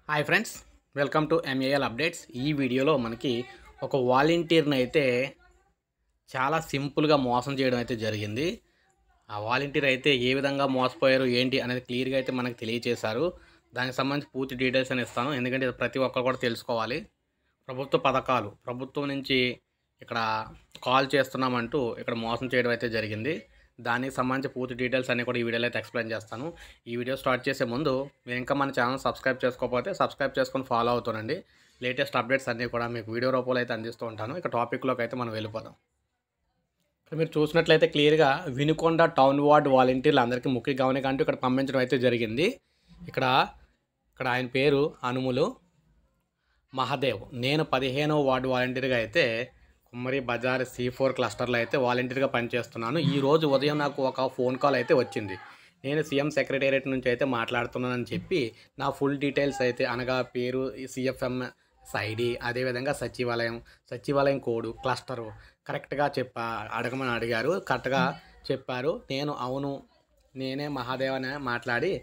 Hi friends, welcome to MAL updates. ఈ వీడియోలో మనకి ఒక వాలంటీర్ని అయితే చాలా సింపుల్గా మోసం చేయడం అయితే జరిగింది. ఆ వాలంటీర్ అయితే ఏ విధంగా మోసపోయారు ఏంటి అనేది క్లియర్గా అయితే మనకు తెలియజేశారు. దానికి సంబంధించి పూర్తి డీటెయిల్స్ అని ఇస్తాను, ఎందుకంటే ఇది ప్రతి ఒక్కరు కూడా తెలుసుకోవాలి. ప్రభుత్వ పథకాలు, ప్రభుత్వం నుంచి ఇక్కడ కాల్ చేస్తున్నామంటూ ఇక్కడ మోసం చేయడం అయితే జరిగింది. దానికి సంబంధించి పూర్తి డీటెయిల్స్ అన్నీ కూడా ఈ వీడియోలో అయితే ఎక్స్ప్లెయిన్ చేస్తాను. ఈ వీడియో స్టార్ట్ చేసే ముందు మీరు ఇంకా మన ఛానల్ సబ్స్క్రైబ్ చేసుకోకపోతే సబ్స్క్రైబ్ చేసుకొని ఫాలో అవుతానండి. లేటెస్ట్ అప్డేట్స్ అన్నీ కూడా మీకు వీడియో రూపంలో అయితే అందిస్తూ ఉంటాను. ఇక టాపిక్లోకి అయితే మనం వెళ్ళిపోదాం. ఇక్కడ మీరు చూసినట్లయితే క్లియర్గా వినుకొండ టౌన్ వార్డ్ వాలంటీర్లు అందరికీ ముఖ్య గమనిక అంటూ ఇక్కడ పంపించడం అయితే జరిగింది. ఇక్కడ ఇక్కడ ఆయన పేరు అనుములు మహాదేవ్. నేను 15వ వార్డు వాలంటీర్గా అయితే కుమ్మరి బజార్ C4 క్లస్టర్లో అయితే వాలంటీర్గా పనిచేస్తున్నాను. ఈరోజు ఉదయం నాకు ఒక ఫోన్ కాల్ అయితే వచ్చింది. నేను సీఎం సెక్రటేరియట్ నుంచి అయితే మాట్లాడుతున్నానని చెప్పి నా ఫుల్ డీటెయిల్స్ అయితే అనగా పేరు, CFM ఐడి, అదేవిధంగా సచివాలయం కోడు, క్లస్టరు కరెక్ట్గా అడగమని అడిగారు. కరెక్ట్గా చెప్పారు. నేను అవును నేనే మహాదేవ్ అని మాట్లాడి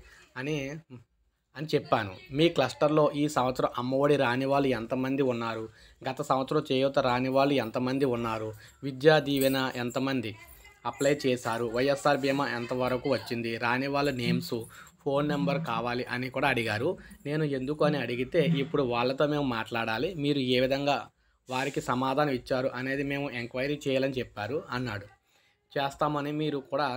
అని చెప్పాను. మీ క్లస్టర్లో ఈ సంవత్సరం అమ్మఒడి రాని వాళ్ళు ఎంతమంది ఉన్నారు? గత సంవత్సరం చేయూత రాని వాళ్ళు ఎంతమంది ఉన్నారు? విద్యా దీవెన ఎంతమంది అప్లై చేశారు? వైఎస్ఆర్ బీమా ఎంతవరకు వచ్చింది? రాని వాళ్ళ నేమ్స్, ఫోన్ నెంబర్ కావాలి అని కూడా అడిగారు. నేను ఎందుకు అని అడిగితే, ఇప్పుడు వాళ్ళతో మేము మాట్లాడాలి, మీరు ఏ విధంగా వారికి సమాధానం ఇచ్చారు అనేది మేము ఎంక్వైరీ చేయాలని చెప్పారు అన్నాడు. చేస్తామని, మీరు కూడా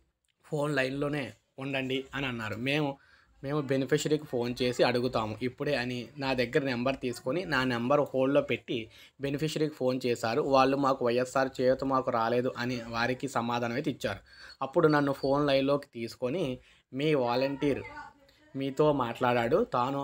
ఫోన్ లైన్లోనే ఉండండి అని అన్నారు. మేము బెనిఫిషరీకి ఫోన్ చేసి అడుగుతాము ఇప్పుడే అని నా దగ్గర నెంబర్ తీసుకొని నా నెంబర్ హోల్డ్లో పెట్టి బెనిఫిషరీకి ఫోన్ చేశారు. వాళ్ళు మాకు వైఎస్ఆర్ చేయూత మాకు రాలేదు అని వారికి సమాధానం అయితే ఇచ్చారు. అప్పుడు నన్ను ఫోన్ లైన్లోకి తీసుకొని మీ వాలంటీర్ మీతో మాట్లాడాడు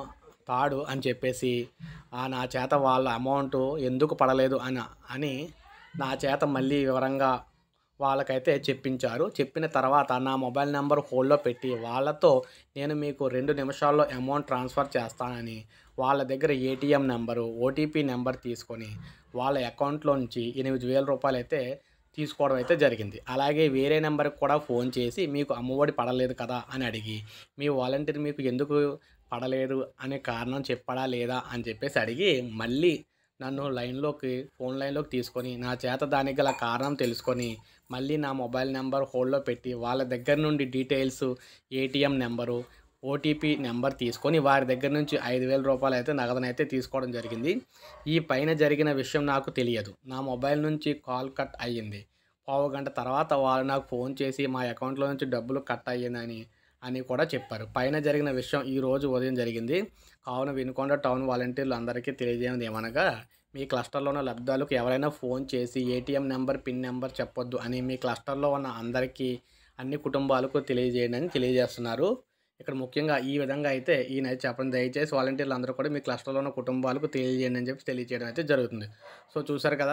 తాడు అని చెప్పేసి నా చేత వాళ్ళ అమౌంట్ ఎందుకు పడలేదు అని నా చేత మళ్ళీ వివరంగా వాళ్ళకైతే చెప్పించారు. చెప్పిన తర్వాత నా మొబైల్ నెంబర్ హోల్డ్లో పెట్టి వాళ్ళతో నేను మీకు 2 నిమిషాల్లో అమౌంట్ ట్రాన్స్ఫర్ చేస్తానని వాళ్ళ దగ్గర ATM నెంబరు, OTP నెంబర్ తీసుకొని వాళ్ళ అకౌంట్లోంచి 8,000 రూపాయలు అయితే తీసుకోవడం అయితే జరిగింది. అలాగే వేరే నెంబర్కి కూడా ఫోన్ చేసి మీకు అమ్మఒడి పడలేదు కదా అని అడిగి, మీ వాలంటీర్ మీకు ఎందుకు పడలేదు అనే కారణం చెప్పడా లేదా అని చెప్పేసి అడిగి మళ్ళీ నన్ను ఫోన్ లైన్లోకి తీసుకొని నా చేత దానికి గల కారణం తెలుసుకొని మళ్ళీ నా మొబైల్ నెంబర్ హోల్డ్లో పెట్టి వాళ్ళ దగ్గర నుండి details, ATM number, OTP number తీసుకొని వారి దగ్గర నుంచి 5,000 రూపాయలు అయితే నగదునైతే తీసుకోవడం జరిగింది. ఈ పైన జరిగిన విషయం నాకు తెలియదు. నా మొబైల్ నుంచి కాల్ కట్ అయ్యింది. పావుగంట తర్వాత వాళ్ళు నాకు ఫోన్ చేసి మా అకౌంట్లో నుంచి డబ్బులు కట్ అయ్యిందని కూడా చెప్పారు. పైన జరిగిన విషయం ఈరోజు ఉదయం జరిగింది. కావున వినుకొండ టౌన్ వాలంటీర్లు అందరికీ తెలియజేయనిది ఏమనగా, మీ క్లస్టర్లో ఉన్న లబ్ధాలకు ఎవరైనా ఫోన్ చేసి ATM నెంబర్, పిన్ నెంబర్ చెప్పొద్దు అని మీ క్లస్టర్లో ఉన్న అందరికీ, అన్ని కుటుంబాలకు తెలియజేయండి అని తెలియజేస్తున్నారు. ఇక్కడ ముఖ్యంగా ఈ విధంగా అయితే ఈయనైతే చెప్పండి, దయచేసి వాలంటీర్లు అందరూ కూడా మీ క్లస్టర్లో ఉన్న కుటుంబాలకు తెలియజేయండి అని చెప్పి తెలియజేయడం అయితే జరుగుతుంది. సో చూసారు కదా,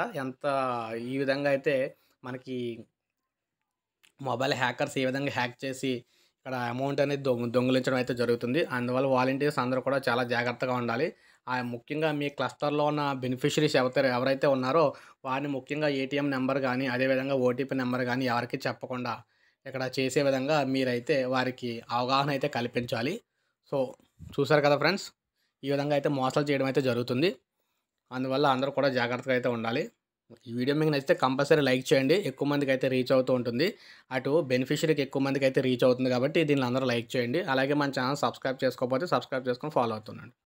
ఈ విధంగా అయితే మనకి మొబైల్ హ్యాకర్స్ ఏ విధంగా హ్యాక్ చేసి ఇక్కడ అమౌంట్ అనేది దొంగిలించడం అయితే జరుగుతుంది. అందువల్ల వాలంటీర్స్ అందరూ కూడా చాలా జాగ్రత్తగా ఉండాలి. ముఖ్యంగా మీ క్లస్టర్లో ఉన్న బెనిఫిషరీస్ ఎవరైతే ఉన్నారో వారిని ముఖ్యంగా ATM నెంబర్ కానీ, అదేవిధంగా OTP నెంబర్ కానీ ఎవరికి చెప్పకుండా ఇక్కడ చేసే విధంగా మీరైతే వారికి అవగాహన అయితే కల్పించాలి. సో చూసారు కదా ఫ్రెండ్స్, ఈ విధంగా అయితే మోసాలు చేయడం అయితే జరుగుతుంది. అందువల్ల అందరూ కూడా జాగ్రత్తగా అయితే ఉండాలి. ఈ వీడియో మీకు నచ్చితే కంపల్సరీ లైక్ చేయండి. ఎక్కువ మందికి అయితే రీచ్ అవుతూ ఉంటుంది. అటు బెనిఫిషరీకి ఎక్కువ మందికి అయితే రీచ్ అవుతుంది కాబట్టి దీన్ని అందరూ లైక్ చేయండి. అలాగే మన ఛానల్ సబ్స్క్రైబ్ చేసుకోకపోతే సబ్స్క్రైబ్ చేసుకొని ఫాలో అవుతుండండి.